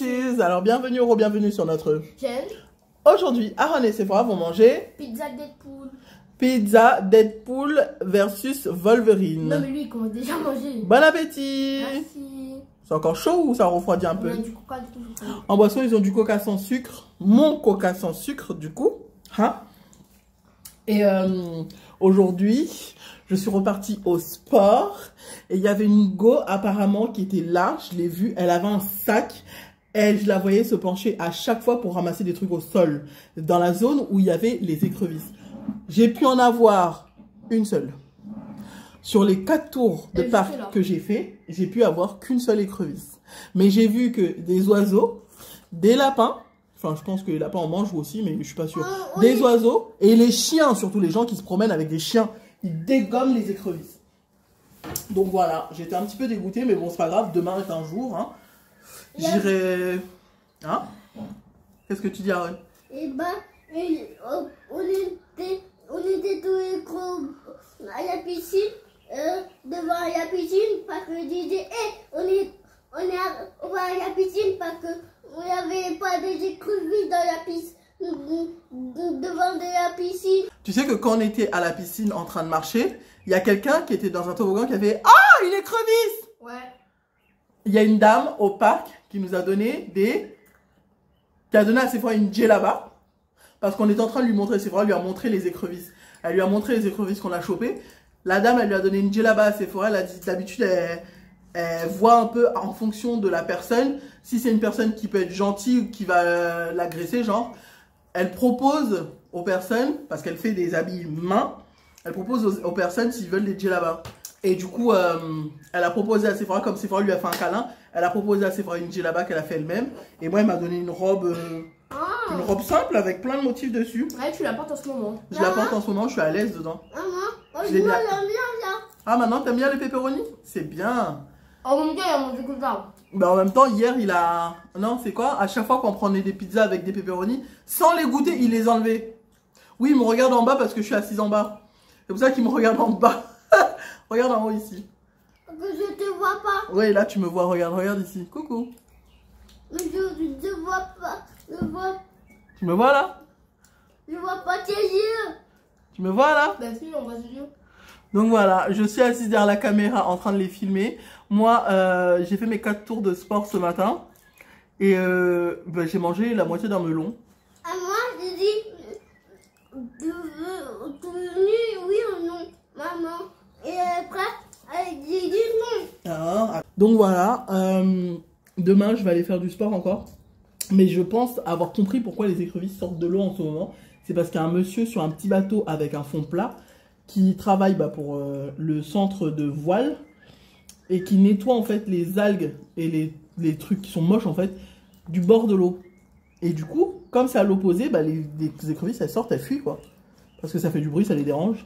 bitches. Alors bienvenue ou bienvenue sur notre chaîne. Aujourd'hui, Aaron et Sephora vont manger Pizza Deadpool. Pizza Deadpool versus Wolverine. Non mais lui il commence déjà à manger. Bon appétit. Merci. C'est encore chaud ou ça refroidit un peu? On a du coca, du coup. En boisson, ils ont du coca sans sucre. Mon coca sans sucre, du coup. Hein? Et aujourd'hui, je suis repartie au sport. Et il y avait une go apparemment qui était là. Je l'ai vue. Elle avait un sac. Et je la voyais se pencher à chaque fois pour ramasser des trucs au sol. Dans la zone où il y avait les écrevisses. J'ai pu en avoir une seule. Sur les 4 tours de parc que j'ai fait, j'ai pu avoir qu'une seule écrevisse. Mais j'ai vu que des oiseaux, des lapins, enfin je pense que les lapins en mangent aussi, mais je suis pas sûre. Des oiseaux et les chiens, surtout les gens qui se promènent avec des chiens, ils dégomment les écrevisses. Donc voilà, j'étais un petit peu dégoûtée, mais bon c'est pas grave, demain est un jour. Hein. J'irai... Hein? Qu'est-ce que tu dis, Aaron? Et bah, on était tous les gros à la piscine, devant la piscine, parce que je disais, on va à la piscine parce que on n'avait pas des écrevisses dans la piscine, devant de la piscine. Tu sais que quand on était à la piscine en train de marcher, il y a quelqu'un qui était dans un toboggan qui avait « Ah, une écrevisse !» Ouais. Il y a une dame au parc qui nous a donné qui a donné à Sephora une djellaba. Parce qu'on était en train de lui montrer, Sephora lui a montré les écrevisses. Elle lui a montré les écrevisses qu'on a chopées. La dame, elle lui a donné une djellaba à Sephora. Elle a dit, d'habitude, elle voit un peu en fonction de la personne. Si c'est une personne qui peut être gentille ou qui va l'agresser, genre, elle propose aux personnes, parce qu'elle fait des habits main, elle propose aux personnes s'ils veulent des djellabas. Et du coup, elle a proposé à Sephora, comme Sephora lui a fait un câlin, elle a proposé à Sephora une djellaba qu'elle a fait elle-même. Et moi, elle m'a donné une robe simple avec plein de motifs dessus. Ouais, tu la portes en ce moment. Je la porte en ce moment, je suis à l'aise dedans. Maman, Je l'ai bien. là. Ah, maintenant, t'aimes bien les pepperoni? C'est bien. En même temps, il a mangé que ça. Bah, en même temps, hier, il a... Non, c'est quoi? À chaque fois qu'on prenait des pizzas avec des pepperoni, sans les goûter, il les enlevait. Oui, il me regarde en bas parce que je suis assise en bas. C'est pour ça qu'il me regarde en bas. Regarde en haut ici. Que je te vois pas. Oui, là tu me vois, regarde ici. Coucou. Mais je te vois pas. Tu me vois là? Je vois pas tes yeux. Tu me vois là? Bah si, on va se dire. Donc voilà, je suis assise derrière la caméra en train de les filmer. Moi, j'ai fait mes 4 tours de sport ce matin. Et j'ai mangé la moitié d'un melon. À moi, j'ai dit, tu veux oui ou non, maman. Et après, j'ai dit non. Donc voilà, demain je vais aller faire du sport encore. Mais je pense avoir compris pourquoi les écrevisses sortent de l'eau en ce moment. C'est parce qu'il y a un monsieur sur un petit bateau avec un fond plat qui travaille pour le centre de voile et qui nettoie en fait les algues et les trucs qui sont moches en fait du bord de l'eau. Et du coup, comme c'est à l'opposé, les écrevisses elles sortent, elles fuient quoi. Parce que ça fait du bruit, ça les dérange.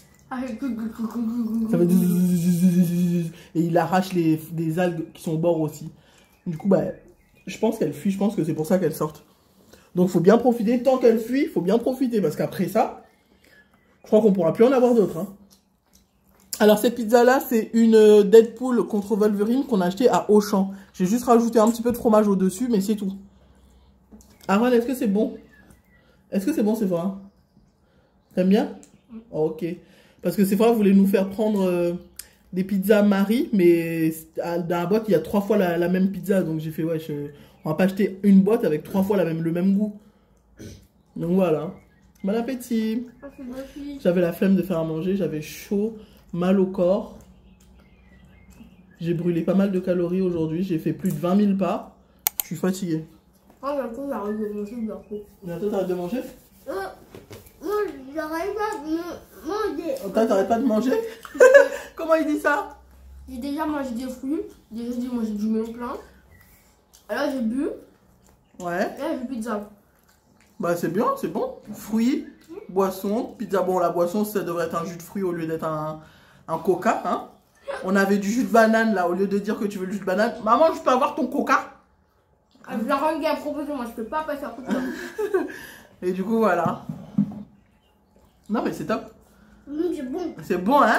Ça fait et il arrache des algues qui sont au bord aussi. Du coup, je pense qu'elle fuit, je pense que c'est pour ça qu'elle sortent. Donc, faut bien profiter. Tant qu'elle fuit, faut bien profiter. Parce qu'après ça, je crois qu'on pourra plus en avoir d'autres. Hein. Alors, cette pizza-là, c'est une Deadpool contre Wolverine qu'on a acheté à Auchan. J'ai juste rajouté un petit peu de fromage au-dessus, mais c'est tout. Aaron, est-ce que c'est bon? Est-ce que c'est bon, Sephora? T'aimes bien? Oh, ok. Parce que Sephora voulait nous faire prendre des pizzas Marie, mais dans la boîte, il y a 3 fois la même pizza. Donc j'ai fait, ouais, on va pas acheter une boîte avec 3 fois le même goût. Donc voilà. Bon appétit. J'avais la flemme de faire à manger, j'avais chaud, mal au corps. J'ai brûlé pas mal de calories aujourd'hui, j'ai fait plus de 20 000 pas. Je suis fatiguée. Ah, bientôt, j'arrête de manger bientôt. Bientôt, t'arrêtes de manger? Moi, j'arrête pas de manger. T'arrêtes pas de manger? Comment il dit ça? J'ai déjà mangé des fruits. Déjà, j'ai mangé du melon plein. Alors, j'ai bu. Ouais. Et là, j'ai pizza. Bah, c'est bien, c'est bon. Fruits, boisson, pizza. Bon, la boisson, ça devrait être un jus de fruits au lieu d'être un coca. Hein. On avait du jus de banane là, au lieu de dire que tu veux le jus de banane. Maman, je peux avoir ton coca? Je la rends à proposer, moi, je peux pas passer à côté. Et du coup, voilà. Non, mais c'est top. C'est bon. C'est bon, hein?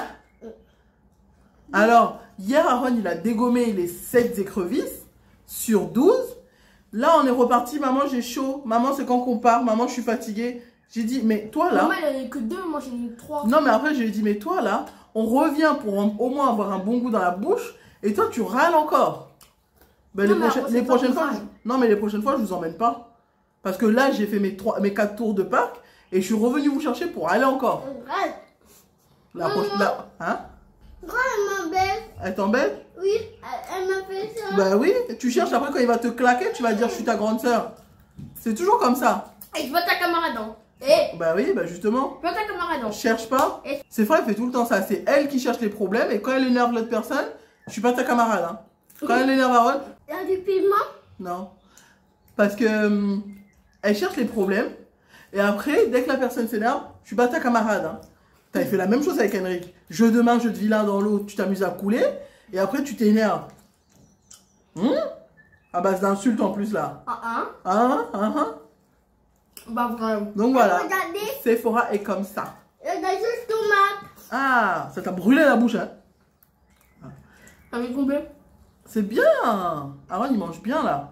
Alors, hier, Aaron, il a dégommé les 7 écrevisses sur 12. Là, on est reparti. Maman, j'ai chaud. Maman, c'est quand qu'on part. Maman, je suis fatiguée. J'ai dit, mais toi là. Maman, elle en a que 2, moi j'en ai eu 3. Non, mais après, j'ai dit, mais toi là, on revient pour au moins avoir un bon goût dans la bouche. Et toi, tu râles encore. Ben, Non, les prochaines fois. Non, mais les prochaines fois, je vous emmène pas. Parce que là, j'ai fait mes 4 tours de parc. Et je suis revenu vous chercher pour aller encore. La prochaine. Hein? Elle m'embête. Elle t'embête? Oui, elle m'a fait ça. Bah oui, tu cherches après quand il va te claquer, tu vas dire je suis ta grande sœur. C'est toujours comme ça. Et je vois ta camarade. Eh, Bah oui, bah justement. je vois ta camarade. Cherche pas. C'est vrai, elle fait tout le temps ça. C'est elle qui cherche les problèmes et quand elle énerve l'autre personne, je suis pas ta camarade. Hein. Quand elle énerve Aaron, Il y a du piment. non. Parce que elle cherche les problèmes et après, dès que la personne s'énerve, je suis pas ta camarade. Hein. T'avais fait la même chose avec Henrik. Jeu de main, jeu de vilain dans l'eau, tu t'amuses à couler et après tu t'énerves. À base d'insultes en plus là. Bah vraiment. Donc voilà. Regardez. Sephora est comme ça. Regardez juste tomate. Ah, ça t'a brûlé la bouche, hein. Avec combien? C'est bien. Aaron, il mange bien là.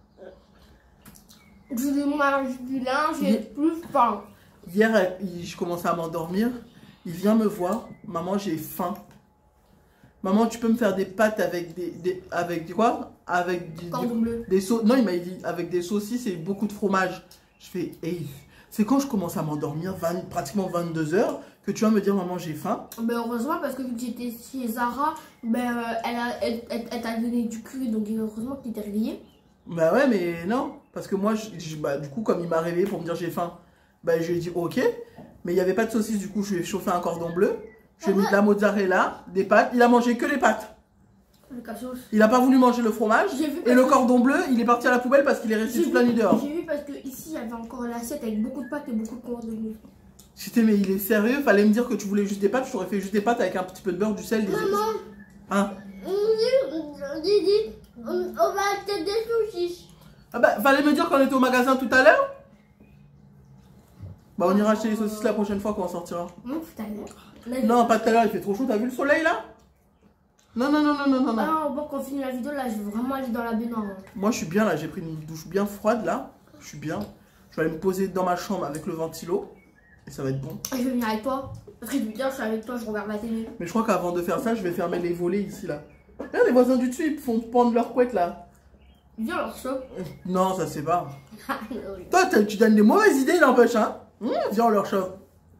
Je mange du linge, j'ai plus faim. Hier, je commençais à m'endormir. Il vient me voir. Maman, j'ai faim. Maman, tu peux me faire des pâtes avec avec quoi? Avec Cordon bleu. des sauces. Non, il m'a dit avec des saucisses et beaucoup de fromage. Je fais, hey, c'est quand je commence à m'endormir, pratiquement 22 h, que tu vas me dire, maman, j'ai faim. Ben heureusement, parce que vu que j'étais chez Zara, ben elle t'a donné du cru, donc heureusement que tu t'es réveillée. Bah ouais, mais non. Parce que moi, bah, du coup, comme il m'a réveillé pour me dire j'ai faim, bah, je lui ai dit ok. Mais il n'y avait pas de saucisse, du coup, je lui ai chauffé un cordon bleu. J'ai mis de la mozzarella, des pâtes. Il a mangé que les pâtes. Le cassos. Il n'a pas voulu manger le fromage. Et le que... cordon bleu, il est parti à la poubelle parce qu'il est resté toute la nuit dehors. J'ai vu parce que ici, il y avait encore l'assiette avec beaucoup de pâtes et beaucoup de cordon bleu. J'étais, mais il est sérieux? Fallait me dire que tu voulais juste des pâtes. Je t'aurais fait juste des pâtes avec un petit peu de beurre, du sel, des... Maman. Hein? J'ai dit, on va acheter des saucisses. Ah bah, fallait me dire qu'on était au magasin tout à l'heure. Bah, on ira acheter les saucisses la prochaine fois quand on sortira. Non, tout à l'heure. Non, pas tout à l'heure, il fait trop chaud. T'as vu le soleil là? Non. Ah, bon, quand on finit la vidéo, là, je veux vraiment aller dans la baignoire. Moi, je suis bien là. J'ai pris une douche bien froide là. Je suis bien. Je vais aller me poser dans ma chambre avec le ventilo. Et ça va être bon. Je vais venir avec toi. Parce que je veux dire, je suis avec toi, je regarde la télé. Mais je crois qu'avant de faire ça, je vais fermer les volets ici là. Regarde, les voisins du dessus, ils font pendre leur couette là. Viens, leur chope. Non, ça c'est pas. Toi, tu donnes des mauvaises idées, n'empêche, hein. Viens, on leur chope.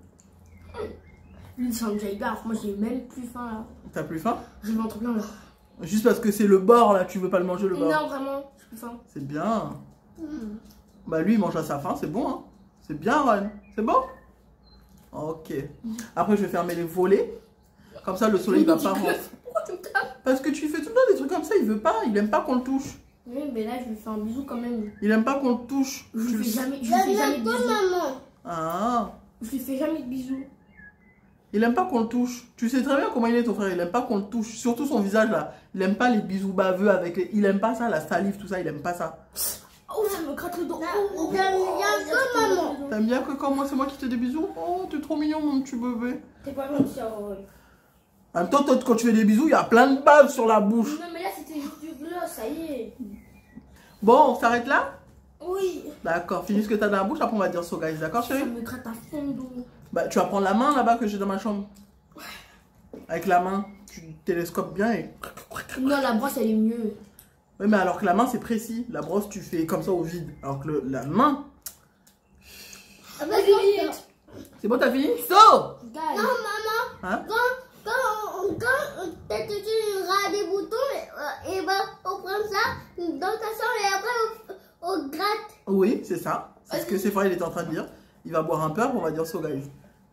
Lui, c'est un jailbar. Moi, j'ai même plus faim là. T'as plus faim? J'ai le ventre plein là. Juste parce que c'est le bord là, tu veux pas le manger le bord. Non, vraiment, j'ai plus faim. C'est bien. Bah, lui, il mange à sa faim, c'est bon, hein. C'est bien, Ron. C'est bon? Ok. Après, je vais fermer les volets. Comme ça, le soleil va pas rentrer. Pourquoi tu me tapes? Parce que tu fais tout le temps des trucs comme ça, il veut pas. Il aime pas qu'on le touche. Oui, mais là, je lui fais un bisou quand même. Il aime pas qu'on le touche. Je lui fais jamais, Je n'aime de pas bisous. maman. Ah. Je lui fais jamais de bisous. Il aime pas qu'on le touche. Tu sais très bien comment il est ton frère. Il aime pas qu'on le touche. Surtout son visage là. Il aime pas les bisous baveux avec les... Il aime pas ça, la salive, tout ça. Il aime pas ça. Oh, ça me gratte le dos. J'aime bien que maman. T'aimes bien que quand moi c'est moi qui te fais des bisous? Oh, t'es trop mignon mon petit bébé. T'es pas gentil, Aaron. En même temps, toi, quand tu fais des bisous, il y a plein de bave sur la bouche. Non, mais là, c'était juste du gloss, ça y est. Bon, on s'arrête là? Oui. D'accord, finis ce que t'as dans la bouche, après on va dire so guys, d'accord Ça chérie? me gratte à fond le dos. Bah, tu vas prendre la main là-bas que j'ai dans ma chambre. Avec la main, tu télescopes bien et... Non, la brosse, elle est mieux. Oui, mais alors que la main, c'est précis. La brosse, tu fais comme ça au vide. Alors que la main... Ah bah, vite. C'est bon, t'as fini? So! Non, maman. Hein? Quand tu rases des boutons, et bah, on prend ça dans ta chambre et après on gratte. Oui, c'est ça. C'est ce que Sephora il est en train de dire. Il va boire un peu, après on va dire so guys.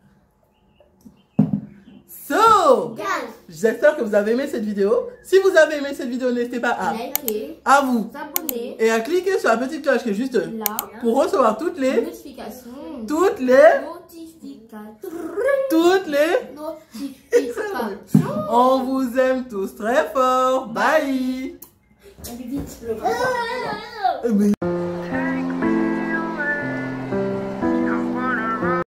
So! Gaz. J'espère que vous avez aimé cette vidéo. Si vous avez aimé cette vidéo, n'hésitez pas Liker, à vous s'abonner, et à cliquer sur la petite cloche qui est juste là, pour recevoir toutes les notifications, on vous aime tous très fort. Bye. Allez vite, le